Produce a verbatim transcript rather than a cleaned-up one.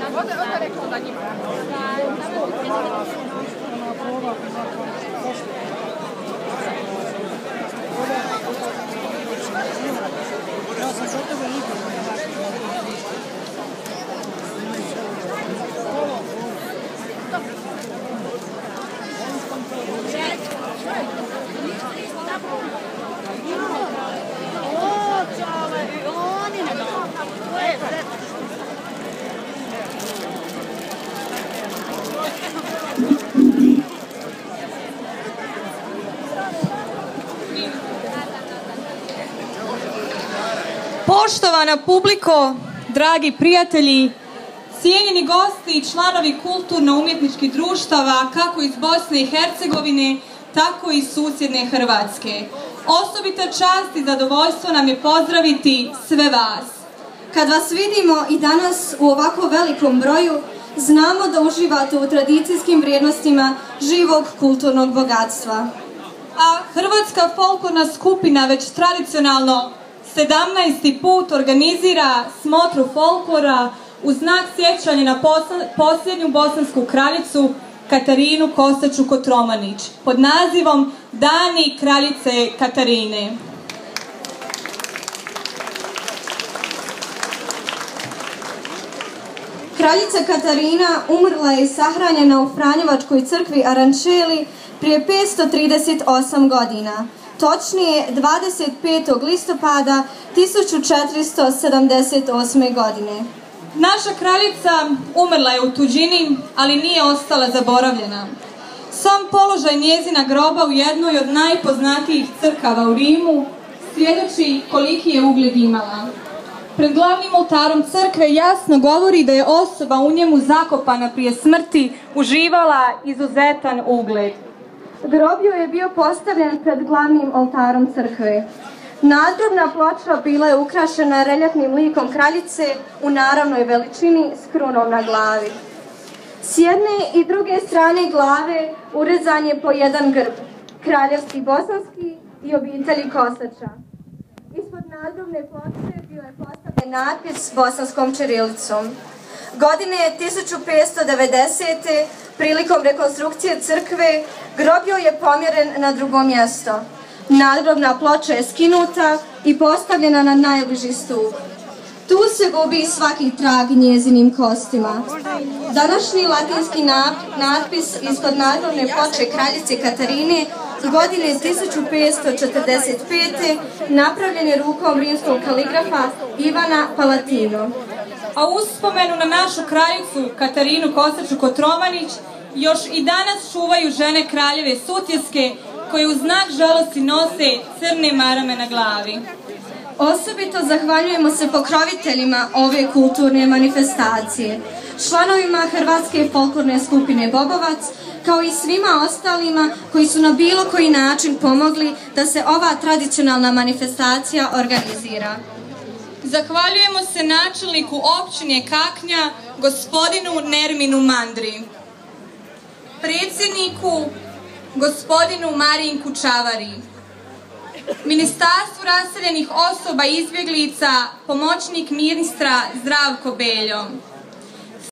Poštovana publiko, dragi prijatelji, cijenjeni gosti i članovi kulturno-umjetničkih društava kako iz Bosne i Hercegovine, tako i susjedne Hrvatske. Osobita čast i zadovoljstvo nam je pozdraviti sve vas. Kad vas vidimo i danas u ovako velikom broju, znamo da uživate u tradicijskim vrijednostima živog kulturnog bogatstva. A Hrvatska folklorna skupina već tradicionalno sedamnaesti put organizira smotru folklora u znak sjećanja na posljednju bosansku kraljicu Katarinu Kosaču-Kotromanić pod nazivom Dani kraljice Katarine. Kraljica Katarina umrla je i sahranjena u Franjevačkoj crkvi Arančeli prije petsto trideset osam godina. Točnije dvadeset petog listopada tisuću četiristo sedamdeset osme. godine. Naša kraljica umrla je u tuđini, ali nije ostala zaboravljena. Sam položaj njezina groba u jednoj od najpoznatijih crkava u Rimu svjedoči koliki je ugled imala. Pred glavnim oltarom crkve jasno govori da je osoba u njemu zakopana prije smrti uživala izuzetan ugled. Grob joj je bio postavljen pred glavnim oltarom crkve. Nadgrobna ploča bila je ukrašena reljefnim likom kraljice u naravnoj veličini s krunom na glavi. S jedne i druge strane glave urezan je po jedan grb, kraljevski bosanski i obitelji Kosača. Ispod nadgrobne ploče bio je postavljen natpis bosanskom ćirilicom. Godine tisuću petsto devedesete. prilikom rekonstrukcije crkve grob joj je pomjeren na drugo mjesto. Nadgrobna ploča je skinuta i postavljena na najbliži stup. Tu se gubi svaki trag njezinim kostima. Današnji latinski natpis ispod nadgrobne ploče kraljice Katarine godine tisuću petsto četrdeset pete. napravljen je rukom rimskog kaligrafa Ivana Palatino. A uspomenu na našu kraljicu Katarinu Kosaču-Kotromanić još i danas čuvaju žene kraljeve Sutjeske koje u znak žalosti nose crne marame na glavi. Osobito zahvaljujemo se pokroviteljima ove kulturne manifestacije, članovima Hrvatske folklorne skupine Bobovac, kao i svima ostalima koji su na bilo koji način pomogli da se ova tradicionalna manifestacija organizira. Zahvaljujemo se načelniku općine Kaknja, gospodinu Nerminu Mandri, predsjedniku gospodinu Marinku Čavari, Ministarstvu raseljenih osoba i izbjeglica, pomoćnik ministra Zdravko Beljo,